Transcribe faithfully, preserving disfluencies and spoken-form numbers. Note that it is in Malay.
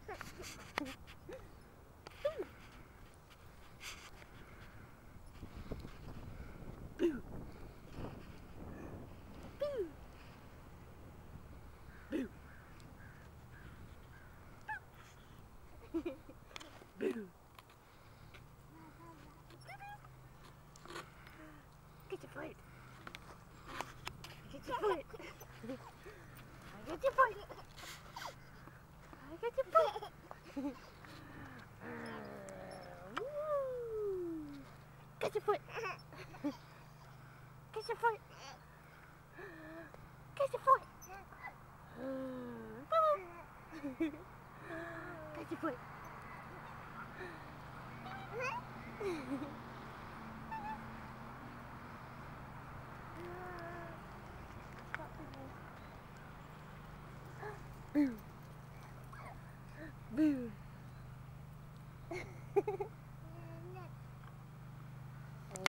Boo. Boo. Boo. Boo. Get your foot. Get your foot. I get your foot. I get your foot. Get your foot. Get your foot. Get your foot. Get your foot. Boom.